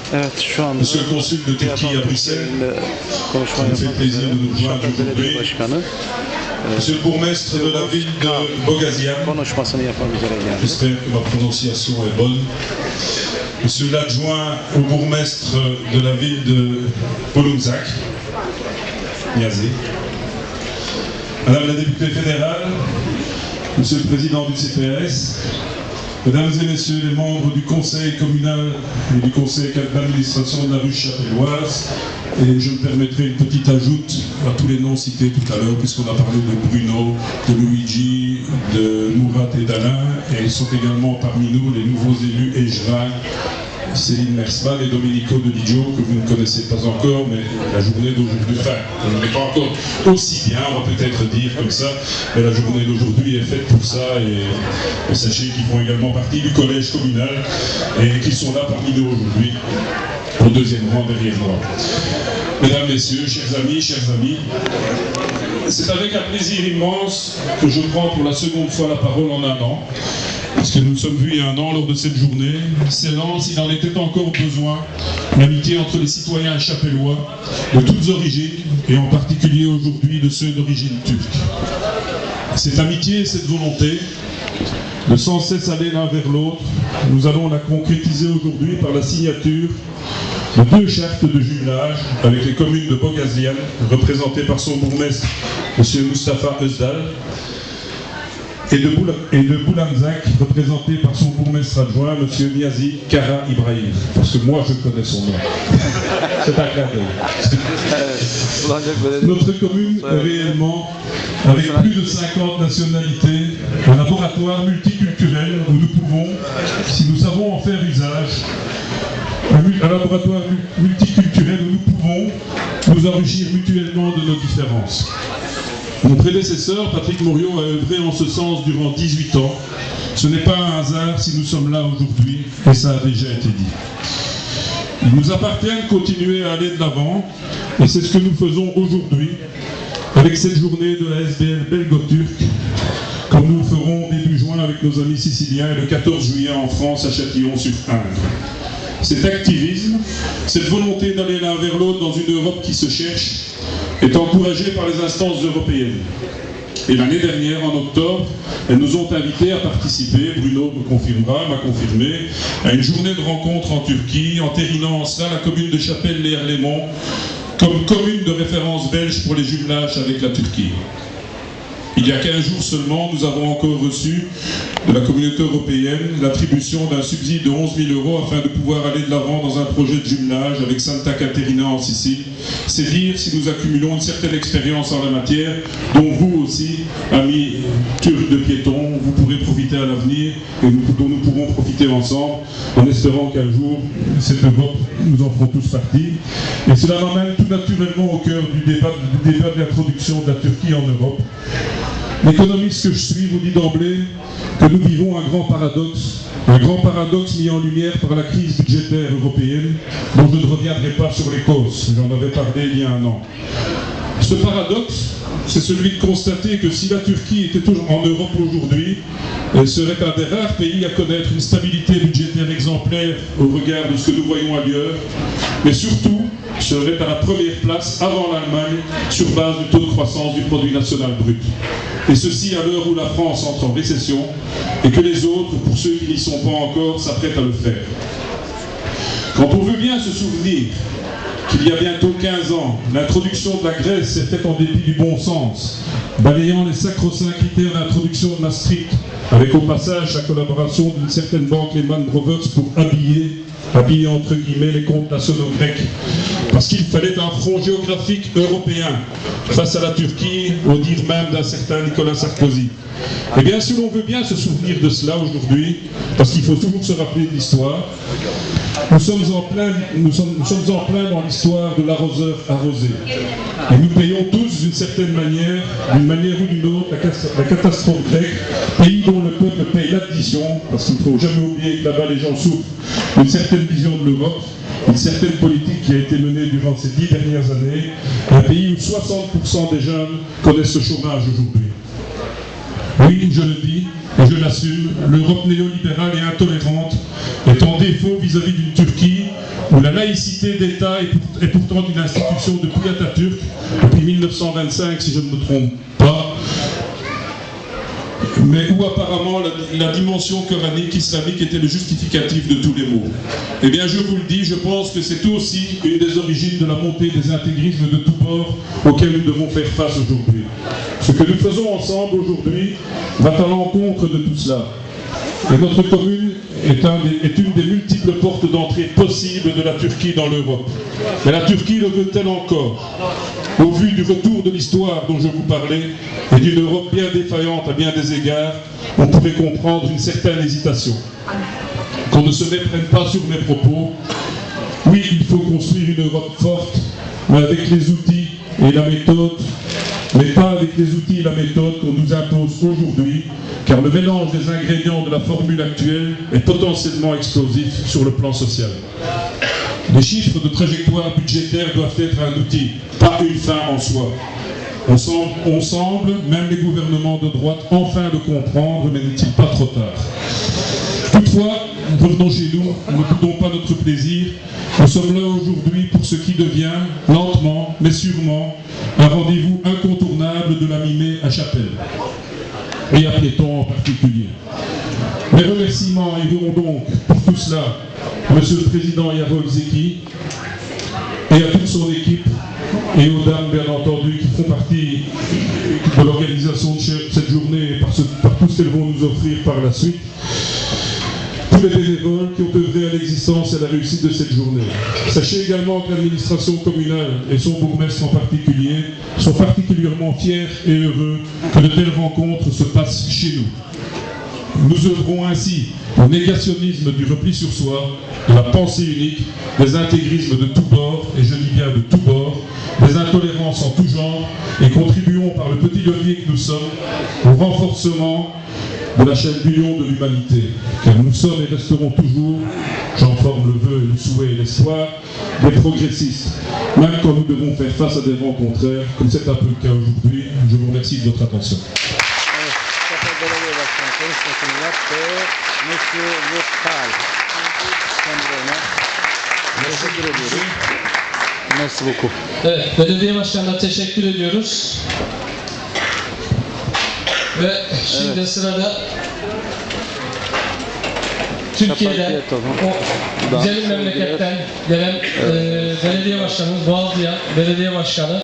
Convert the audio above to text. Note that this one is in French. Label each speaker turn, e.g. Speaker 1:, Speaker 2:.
Speaker 1: Evet, şu anda
Speaker 2: Monsieur le consul de Turquie à Bruxelles,
Speaker 1: konuşma
Speaker 2: ça me fait plaisir de nous rejoindre
Speaker 1: Belediye
Speaker 2: aujourd'hui.
Speaker 1: Başkanı
Speaker 2: Monsieur le bourgmestre de la ville de Bogazian,
Speaker 1: konuşmasını yapmak üzere geldi.
Speaker 2: j'espère que ma prononciation est bonne. Monsieur l'adjoint au bourgmestre de la ville de Polunzak, Niazi. Madame la députée fédérale, Monsieur le président du CPS, Mesdames et Messieurs les membres du conseil communal et du conseil d'administration de la rue Chapelloise, et je me permettrai une petite ajoute à tous les noms cités tout à l'heure, puisqu'on a parlé de Bruno, de Luigi, de Mourat et d'Alain, et ils sont également parmi nous les nouveaux élus Ejra, Céline Mersman et Domenico de Didio, que vous ne connaissez pas encore, mais la journée d'aujourd'hui, enfin, on n'est pas encore aussi bien, on va peut-être dire comme ça, mais la journée d'aujourd'hui est faite pour ça, et sachez qu'ils font également partie du collège communal, et qu'ils sont là parmi nous aujourd'hui, au deuxième rang derrière moi. Mesdames, Messieurs, chers amis, c'est avec un plaisir immense que je prends pour la seconde fois la parole en un an, parce que nous nous sommes vus il y a un an lors de cette journée, scellant, s'il en était encore besoin, l'amitié entre les citoyens chapellois de toutes origines, et en particulier aujourd'hui de ceux d'origine turque. Cette amitié et cette volonté de sans cesse aller l'un vers l'autre, nous allons la concrétiser aujourd'hui par la signature de 2 chartes de jumelage avec les communes de Bogazian, représentées par son bourgmestre, M. Mustafa Özdal, et de Boulanzak, représenté par son bourgmestre adjoint, M. Niazi Kara Ibrahim. Parce que moi, je connais son nom. C'est un clin d'œil. Notre commune est réellement, avec plus de 50 nationalités, un laboratoire multiculturel où nous pouvons, si nous savons en faire usage, un laboratoire multiculturel où nous pouvons nous enrichir mutuellement de nos différences. Mon prédécesseur, Patrick Mouriot, a œuvré en ce sens durant 18 ans. Ce n'est pas un hasard si nous sommes là aujourd'hui, et ça a déjà été dit. Il nous appartient de continuer à aller de l'avant, et c'est ce que nous faisons aujourd'hui, avec cette journée de la SBL belgo-turque, comme nous le ferons début juin avec nos amis siciliens et le 14 juillet en France à Châtillon-sur-Indre. Cet activisme, cette volonté d'aller l'un vers l'autre dans une Europe qui se cherche, est encouragée par les instances européennes. Et l'année dernière, en octobre, elles nous ont invités à participer, Bruno m'a confirmé, à une journée de rencontre en Turquie, entérinant en cela la commune de Chapelle-les-Herlémont comme commune de référence belge pour les jumelages avec la Turquie. Il y a 15 jours seulement, nous avons encore reçu de la communauté européenne l'attribution d'un subside de 11 000 € afin de pouvoir aller de l'avant dans un projet de jumelage avec Santa Caterina en Sicile. C'est dire si nous accumulons une certaine expérience en la matière, dont vous aussi, amis turcs de piétons, vous pourrez profiter à l'avenir et dont nous pourrons profiter ensemble, en espérant qu'un jour, cette Europe, nous en ferons tous partie. Et cela m'amène tout naturellement au cœur du débat de l'introduction de la Turquie en Europe. L'économiste que je suis vous dit d'emblée que nous vivons un grand paradoxe mis en lumière par la crise budgétaire européenne, dont je ne reviendrai pas sur les causes, j'en avais parlé il y a un an. Ce paradoxe, c'est celui de constater que si la Turquie était toujours en Europe aujourd'hui, elle serait un des rares pays à connaître une stabilité budgétaire exemplaire au regard de ce que nous voyons ailleurs, mais surtout serait à la première place avant l'Allemagne sur base du taux de croissance du produit national brut. Et ceci à l'heure où la France entre en récession et que les autres, pour ceux qui n'y sont pas encore, s'apprêtent à le faire. Quand on veut bien se souvenir qu'il y a bientôt 15 ans, l'introduction de la Grèce s'est faite en dépit du bon sens, balayant les sacro-saints critères d'introduction de Maastricht, avec au passage la collaboration d'une certaine banque Lehman Brothers pour habiller entre guillemets les comptes nationaux grecs, parce qu'il fallait un front géographique européen face à la Turquie, au dire même d'un certain Nicolas Sarkozy. Eh bien, si l'on veut bien se souvenir de cela aujourd'hui, parce qu'il faut toujours se rappeler de l'histoire, nous sommes en plein dans l'histoire de l'arroseur arrosé. Et nous payons tous d'une certaine manière, d'une manière ou d'une autre, la catastrophe grecque, pays dont le peuple paye l'addition, parce qu'il ne faut jamais oublier que là-bas les gens souffrent d'une certaine vision de l'Europe, une certaine politique qui a été menée durant ces 10 dernières années, un pays où 60% des jeunes connaissent le chômage aujourd'hui. Oui, je le dis, et je l'assume, l'Europe néolibérale et intolérante est en défaut vis-à-vis d'une Turquie où où la laïcité d'État est pourtant une institution depuis Atatürk, depuis 1925 si je ne me trompe pas, mais où apparemment la dimension coranique, islamique était le justificatif de tous les maux. Eh bien je vous le dis, je pense que c'est aussi une des origines de la montée des intégrismes de tous bords auxquels nous devons faire face aujourd'hui. Ce que nous faisons ensemble aujourd'hui va à l'encontre de tout cela. Et notre commune est une des multiples portes d'entrée possibles de la Turquie dans l'Europe. Mais la Turquie le veut-elle encore? Au vu du retour de l'histoire dont je vous parlais, et d'une Europe bien défaillante à bien des égards, on pourrait comprendre une certaine hésitation. Qu'on ne se méprenne pas sur mes propos. Oui, il faut construire une Europe forte, mais avec les outils et la méthode, mais pas avec les outils et la méthode qu'on nous impose aujourd'hui, car le mélange des ingrédients de la formule actuelle est potentiellement explosif sur le plan social. Les chiffres de trajectoire budgétaire doivent être un outil, pas une fin en soi. On semble, même les gouvernements de droite, enfin le comprendre, mais n'est-il pas trop tard? Toutefois, revenons chez nous, ne boudons pas notre plaisir. Nous sommes là aujourd'hui pour ce qui devient, lentement, mais sûrement, un rendez-vous incontournable de la mi-mai à Chapelle. Et à Piéton en particulier. Mes remerciements iront donc pour tout cela Monsieur le Président Yarol Zeki et à toute son équipe et aux dames bien entendu qui font partie de l'organisation de cette journée et par tout ce qu'elles vont nous offrir par la suite. Tous les bénévoles qui ont œuvré à l'existence et à la réussite de cette journée. Sachez également que l'administration communale et son bourgmestre en particulier sont particulièrement fiers et heureux que de telles rencontres se passent chez nous. Nous œuvrons ainsi au négationnisme du repli sur soi, de la pensée unique, des intégrismes de tous bords, et je dis bien de tous bords, des intolérances en tout genre, et contribuons par le petit levier que nous sommes au renforcement de la chaîne d'union de l'humanité. Car nous sommes et resterons toujours, j'en forme le vœu, le souhait et l'espoir, des progressistes, même quand nous devons faire face à des vents contraires, comme c'est un peu le cas aujourd'hui. Je vous remercie de votre attention.
Speaker 1: Merci beaucoup.
Speaker 3: Evet, belediye başkanına teşekkür ediyoruz. Ve şimdi sırada Türkiye'den, o güzel memleketten gelen belediye başkanımız, Boğazlıyan Belediye Başkanı